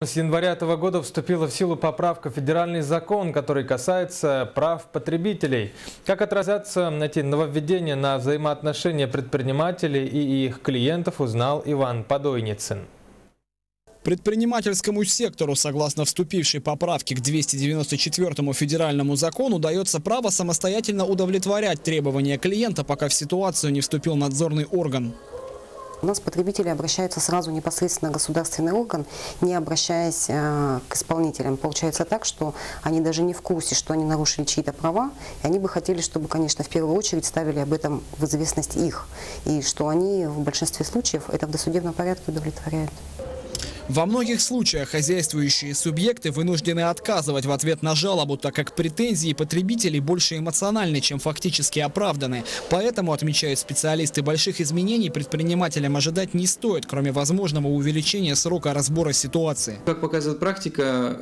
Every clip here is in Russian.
С января этого года вступила в силу поправка в федеральный закон, который касается прав потребителей. Как отразятся эти нововведения на взаимоотношения предпринимателей и их клиентов, узнал Иван Подойницын. Предпринимательскому сектору, согласно вступившей поправке к 294 федеральному закону, дается право самостоятельно удовлетворять требования клиента, пока в ситуацию не вступил надзорный орган. У нас потребители обращаются сразу непосредственно в государственный орган, не обращаясь к исполнителям. Получается так, что они даже не в курсе, что они нарушили чьи-то права, и они бы хотели, чтобы, конечно, в первую очередь ставили об этом в известность их, и что они в большинстве случаев это в досудебном порядке удовлетворяют. Во многих случаях хозяйствующие субъекты вынуждены отказывать в ответ на жалобу, так как претензии потребителей больше эмоциональны, чем фактически оправданы. Поэтому, отмечают специалисты, больших изменений предпринимателям ожидать не стоит, кроме возможного увеличения срока разбора ситуации. Как показывает практика,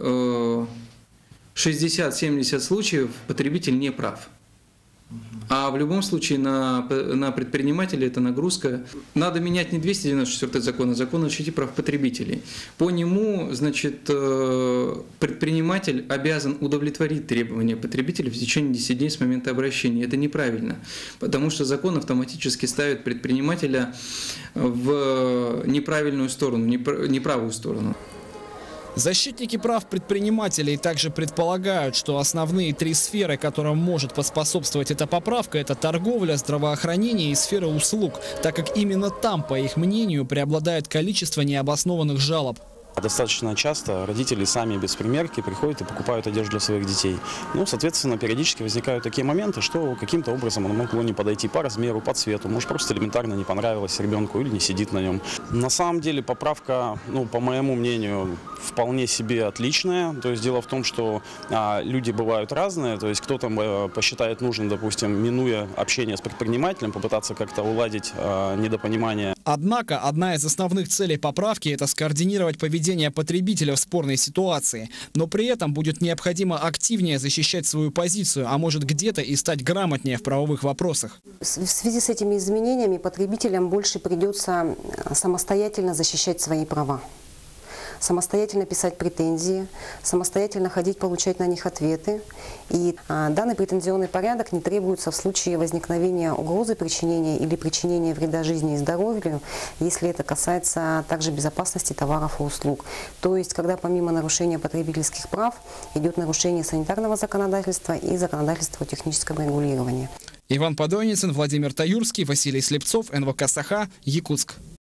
60-70 случаев потребитель не прав. А в любом случае на предпринимателя это нагрузка. Надо менять не 294 закон, а закон о защите прав потребителей. По нему, значит, предприниматель обязан удовлетворить требования потребителя в течение 10 дней с момента обращения. Это неправильно, потому что закон автоматически ставит предпринимателя в неправильную сторону, неправую сторону. Защитники прав предпринимателей также предполагают, что основные три сферы, которым может поспособствовать эта поправка, это торговля, здравоохранение и сфера услуг, так как именно там, по их мнению, преобладает количество необоснованных жалоб. Достаточно часто родители сами без примерки приходят и покупают одежду для своих детей. Ну, соответственно, периодически возникают такие моменты, что каким-то образом оно могло не подойти по размеру, по цвету, может, просто элементарно не понравилось ребенку или не сидит на нем. На самом деле поправка, по моему мнению, вполне себе отличная. То есть дело в том, что люди бывают разные, то есть кто-то посчитает нужным, допустим, минуя общение с предпринимателем, попытаться как-то уладить недопонимание. Однако одна из основных целей поправки – это скоординировать поведение потребителя в спорной ситуации. Но при этом будет необходимо активнее защищать свою позицию, а может где-то и стать грамотнее в правовых вопросах. В связи с этими изменениями потребителям больше придется самостоятельно защищать свои права. Самостоятельно писать претензии, самостоятельно ходить, получать на них ответы. И данный претензионный порядок не требуется в случае возникновения угрозы причинения или причинения вреда жизни и здоровью, если это касается также безопасности товаров и услуг. То есть, когда помимо нарушения потребительских прав идет нарушение санитарного законодательства и законодательства о техническом регулировании. Иван Подойницын, Владимир Таюрский, Василий Слепцов, НВК «Саха», Якутск.